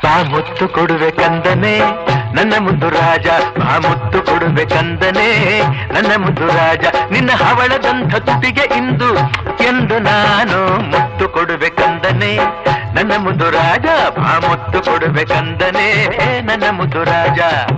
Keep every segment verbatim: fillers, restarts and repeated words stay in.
ಬಾ ಮುತ್ತು ಕೊಡುವೆಕಂದನೆ ನನ್ನ ಮುದ್ದು ರಾಜ, ಬಾ ಮುತ್ತು ಕೊಡುವೆಕಂದನೆ ನನ್ನ ಮುದ್ದು ರಾಜ. ನಿನ್ನ ಹವಳದಂಥ ತುಟಿಗೆ ಇಂದು ಎಂದು ನಾನು ಮುತ್ತು ಕೊಡುವೆಕಂದನೆ ನನ್ನ ಮುದ್ದು ರಾಜ, ಬಾ ಮುತ್ತು ಕೊಡುವೆಕಂದನೆ ನನ್ನ ಮುದ್ದು ರಾಜ.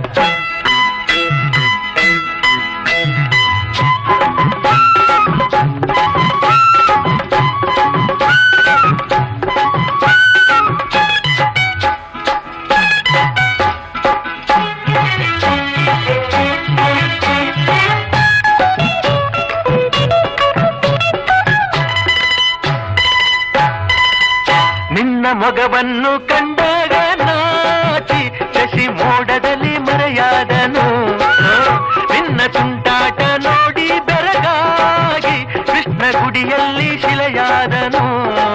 ನಿನ್ನ ಮೊಗವನ್ನು ಕಂಡಾಗ ನಾಚಿ ಶಶಿ ಮೋಡದಲ್ಲಿ ಮರೆಯಾದನು, ನಿನ್ನ ತುಂಟಾಟ ನೋಡಿ ಬೆರಗಾಗಿ ಕೃಷ್ಣ ಗುಡಿಯಲ್ಲಿ ಶಿಲೆಯಾದನು.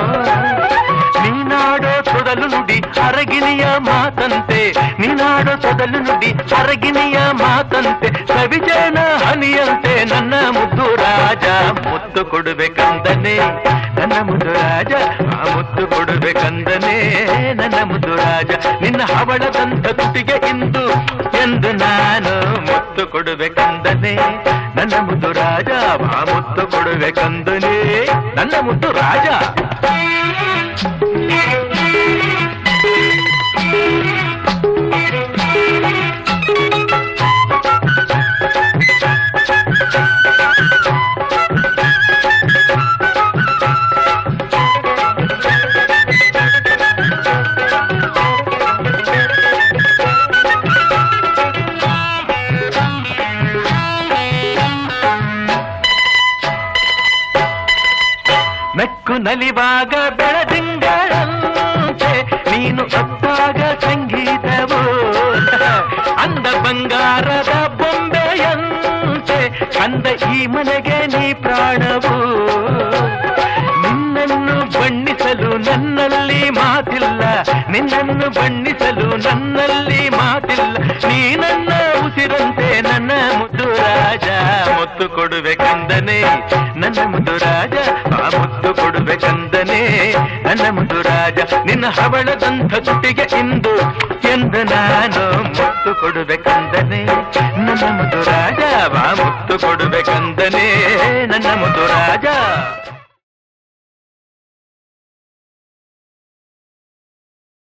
ನೀನಾಡೋ ತೊದಲು ನುಡಿ ಅರಗಿನಿಯ ಮಾತಂತೆ, ನೀನಾಡೋ ತೊದಲು ನುಡಿ ಅರಗಿನಿಯ ಮಾತಂತೆ, ಸವಿಜನ ಹನಿಯಂತೆ ನನ್ನ ಮುದ್ದು ರಾಜ. ಮುತ್ತು ಕೊಡುವೆಕಂದನೆ ನನ್ನ ಮುದ್ದು ರಾಜ, ಆ ಮುತ್ತು ಕೊಡುವೆಕಂದನೆ ನನ್ನ ಮುದ್ದು ರಾಜ. ನಿನ್ನ ಹವಳದಂತ ತುಟಿಗೆ ಇಂದು ಎಂದು ನಾನು ಮುತ್ತು ಕೊಡುವೆಕಂದನೆ ನನ್ನ ಮುದ್ದು ರಾಜ, ಆ ಮುತ್ತು ಕೊಡುವೆಕಂದನೆ ನನ್ನ ಮುದ್ದು ರಾಜ. ನಕ್ಕು ನಲಿವಾಗ ಬೆಳದಿಂಗಳಂತೆ ನೀನು ಅತ್ತಾಗ ಸಂಗೀತವು, ಅಂದ ಬಂಗಾರದ ಬೊಂಬೆಯಂತೆ ಕಂದ ಈ ಮನೆಗೆ ನೀ ಪ್ರಾಣವು. ನಿನ್ನನ್ನು ಬಣ್ಣಿಸಲು ನನ್ನಲ್ಲಿ ಮಾತಿಲ್ಲ, ನಿನ್ನನ್ನು ಬಣ್ಣಿಸಲು ನನ್ನಲ್ಲಿ ಮಾತಿಲ್ಲ, ನೀ ನನ್ನ ಉಸಿರಂತೆ ನನ್ನ ಮುದ್ದು ರಾಜ. ಮುತ್ತು ಕೊಡುವೆಕಂದನೆ ನನ್ನ ಮುದ್ದು ರಾಜ, ಆ ಮುತ್ತು ಕೊಡುವೆಕಂದನೆ ನನ್ನ ಮುದ್ದು ರಾಜ. ನಿನ್ನ ಹವಳದಂಥ ತುಟಿಗೆ ಇಂದು ಎಂದು ನಾನು ಮುತ್ತು ಕೊಡುವೆಕಂದನೆ ನನ್ನ ಮುದ್ದು ರಾಜ, ಆ ಮುತ್ತು ಕೊಡುವೆಕಂದನೆ ನನ್ನ ಮುದ್ದು ರಾಜ.